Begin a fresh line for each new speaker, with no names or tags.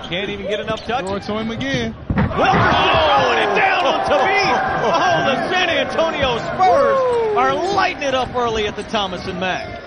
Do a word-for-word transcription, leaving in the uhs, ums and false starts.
Can't even get enough touches.
Throw it to him again.
Wilkerson throwing it down on Tavine. Oh, the San Antonio Spurs are lighting it up early at the Thomas and Mack.